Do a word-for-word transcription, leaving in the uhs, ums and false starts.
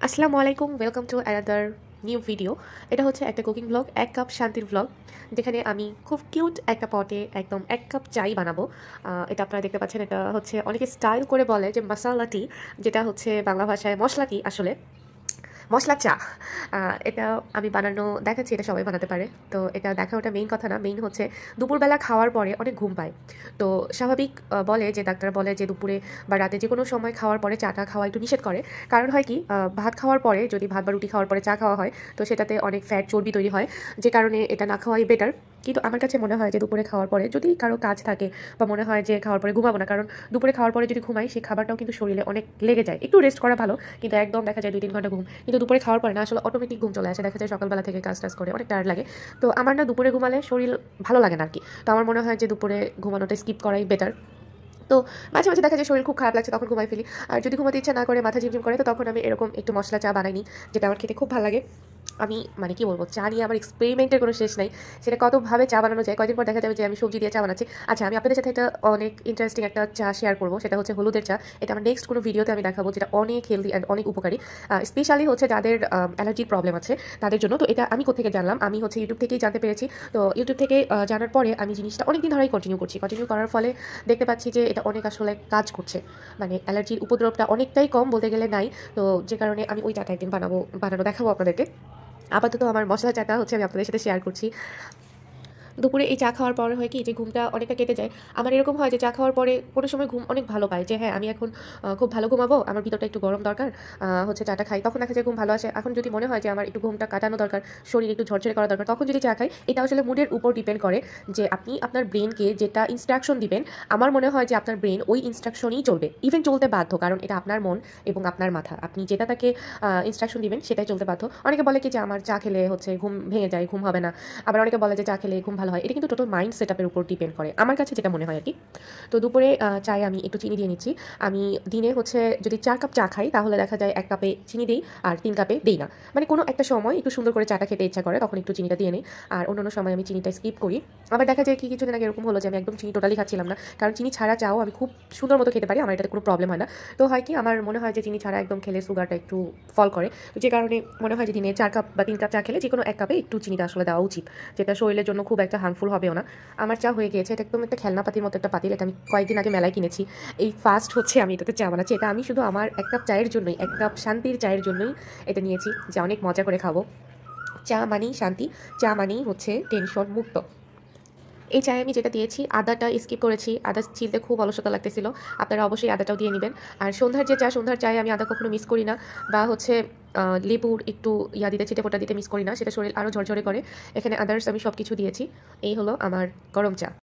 আসসালামু আলাইকুম welcome to another new video. এটা হচ্ছে একটা কুকিং ব্লগ, এক কাপ শান্তির ব্লগ, যেখানে আমি খুব কিউট একটা পটে একদম এক কাপ চাই বানাবো। এটা আপনারা দেখতে পাচ্ছেন। এটা হচ্ছে অনেকে স্টাইল করে বলে যে মশালা টি, যেটা হচ্ছে বাংলা ভাষায় মশলা টি, আসলে মশলা চা। এটা আমি বানানো দেখাচ্ছি, এটা সবাই বানাতে পারে। তো এটা দেখা ওটা মেইন কথা না, মেইন হচ্ছে দুপুরবেলা খাওয়ার পরে অনেক ঘুম পায়। তো স্বাভাবিক বলে যে ডাক্তার বলে যে দুপুরে বা রাতে যে কোনো সময় খাওয়ার পরে চাটা খাওয়া একটু নিষেধ করে। কারণ হয় কি, ভাত খাওয়ার পরে যদি ভাত বা রুটি খাওয়ার পরে চা খাওয়া হয় তো সেটাতে অনেক ফ্যাট চর্বি তৈরি হয়, যে কারণে এটা না খাওয়াই বেটার। কিন্তু আমার কাছে মনে হয় যে দুপুরে খাওয়ার পরে যদি কারো কাজ থাকে বা মনে হয় যে খাওয়ার পরে ঘুমাবো না, কারণ দুপুরে খাওয়ার পরে যদি ঘুমাই সেই খাবারটাও কিন্তু শরীরে অনেক লেগে যায়। একটু রেস্ট করা ভালো, কিন্তু একদম দেখা যায় দুই তিন ঘন্টা ঘুম, কিন্তু দুপুরে খাওয়ার পরে না আসলে অটোমেটিক ঘুম চলে আসে। দেখা যায় সকালবেলা থেকে কাজ টাজ করে অনেক টায়ার্ড লাগে। তো আমার না দুপুরে ঘুমালে শরীর ভালো লাগে না আর কি। তো আমার মনে হয় যে দুপুরে ঘুমানোটা স্কিপ করাই বেটার। তো মাঝে মাঝে দেখা যায় শরীর খুব খারাপ লাগছে, তখন ঘুমাই ফেলি। আর যদি ঘুমাতে ইচ্ছা না করে, মাথা ঝিমঝিম করে, তো তখন আমি এরকম একটু মশলা চা বানাই নিই, যেটা আমার খেতে খুব ভালো লাগে। আমি মানে কি বলবো, চা নিয়ে আমার এক্সপেরিমেন্টের কোনো শেষ নাই। সেটা কতভাবে চা বানানো যায়, কয়দিন পর দেখা যাবে যে আমি সবজি দিয়ে চা বানাচ্ছি। আচ্ছা, আমি আপনাদের সাথে একটা অনেক ইন্টারেস্টিং একটা চা শেয়ার করবো, সেটা হচ্ছে হলুদের চা। এটা আমার নেক্সট কোনো ভিডিওতে আমি দেখাবো, যেটা অনেক হেলদি অ্যান্ড অনেক উপকারী, স্পেশালি হচ্ছে যাদের অ্যালার্জির প্রবলেম আছে তাদের জন্য। তো এটা আমি কোথেকে জানলাম, আমি হচ্ছে ইউটিউব থেকেই জানতে পেরেছি। তো ইউটিউব থেকে জানার পরে আমি জিনিসটা অনেকদিন ধরেই কন্টিনিউ করছি। কন্টিনিউ করার ফলে দেখতে পাচ্ছি যে এটা অনেক আসলে কাজ করছে। মানে অ্যালার্জির উপদ্রবটা অনেকটাই কম, বলতে গেলে নাই। তো যে কারণে আমি ওই চাটা একদিন বানাবো, বানানো দেখাবো আপনাদেরকে। আপাতত আমার মশলা চাটা হচ্ছে আমি আপনাদের সাথে শেয়ার করছি। দুপুরে এই চা খাওয়ার পরে হয় কি, যে ঘুমটা অনেকটা কেটে যায়। আমার এরকম হয় যে চা খাওয়ার পরে কোনো সময় ঘুম অনেক ভালো পায়, যে হ্যাঁ আমি এখন খুব ভালো ঘুমাবো, আমার ভিতরটা একটু গরম দরকার, হচ্ছে চাটা খাই, তখন দেখা যায় ঘুম ভালো আসে। এখন যদি মনে হয় যে আমার একটু ঘুমটা কাটানো দরকার, শরীর একটু ঝরঝরে করা দরকার, তখন যদি চা খাই। এটা আসলে মুডের উপর ডিপেন্ড করে যে আপনি আপনার ব্রেনকে যেটা ইনস্ট্রাকশন দিবেন। আমার মনে হয় যে আপনার ব্রেন ওই ইনস্ট্রাকশনই চলবে, ইভেন চলতে বাধ্য, কারণ এটা আপনার মন এবং আপনার মাথা। আপনি যেটা তাকে ইনস্ট্রাকশন দিবেন সেটাই চলতে বাধ্য। অনেকে বলে কি যে আমার চা খেলে হচ্ছে ঘুম ভেঙে যায়, ঘুম হবে না। আবার অনেকে বলে যে চা খেলে ঘুম ভালো হয়। এটা কিন্তু টোটাল মাইন্ড সেট আপের উপর ডিপেন্ড করে, আমার কাছে যেটা মনে হয় আর কি। তো দুপুরে চায়ে আমি একটু চিনি দিয়ে নিচ্ছি। আমি দিনে হচ্ছে যদি চার কাপ চা খাই, তাহলে দেখা যায় এক কাপে চিনি দিই আর তিন কাপে দিই না। মানে কোনো একটা সময় একটু সুন্দর করে চাটা খেতে ইচ্ছা করে, তখন একটু চিনিটা দিয়ে নিই। আর অন্যান্য সময় আমি চিনিটা স্কিপ করি। আবার দেখা যায় কি, কিছুদিন আগে এরকম হলো যে আমি একদম চিনি টোটালি খাচ্ছিলাম না, কারণ চিনি ছাড়া চাও আমি খুব সুন্দর মতো খেতে পারি, আমার এটাতে কোনো প্রবলেম হয় না। তো হয় কি, আমার মনে হয় যে চিনি ছাড়া একদম খেলে সুগারটা একটু ফল করে, যে কারণে মনে হয় যে দিনে চার কাপ বা তিন কাপ চা খেলে যে কোনো এক কাপে একটু চিনিটা আসলে দেওয়া উচিত, যেটা শরীরের জন্য খুব একটা হার্মফুল হবেও না। আমার চা হয়ে গিয়েছে। এটা একদম একটা খেলনা পাতির মতো একটা পাতিল, এটা আমি কয়েকদিন আগে মেলায় কিনেছি। এই ফার্স্ট হচ্ছে আমি এটাতে চা বানাচ্ছি। এটা আমি শুধু আমার এক কাপ চায়ের জন্যই, এক কাপ শান্তির চায়ের জন্যই এটা নিয়েছি, যে অনেক মজা করে খাবো। চা মানেই শান্তি, চা মানেই হচ্ছে টেনশন মুক্ত। এই চায়ে আমি যেটা দিয়েছি, আদাটা স্কিপ করেছি, আদা ছিলতে খুব অলসতা লাগতেছিল। আপনারা অবশ্যই আদাটাও দিয়ে নেবেন। আর সন্ধ্যার যে চা, সন্ধ্যার চায়ে আমি আদা কখনো মিস করি না, বা হচ্ছে লেবুর একটু ইয়া দিতে, ছিটে ফোটা দিতে মিস করি না, সেটা শরীর আরও ঝরঝরে করে। এখানে আদার্স আমি সব কিছু দিয়েছি। এই হলো আমার গরম চা।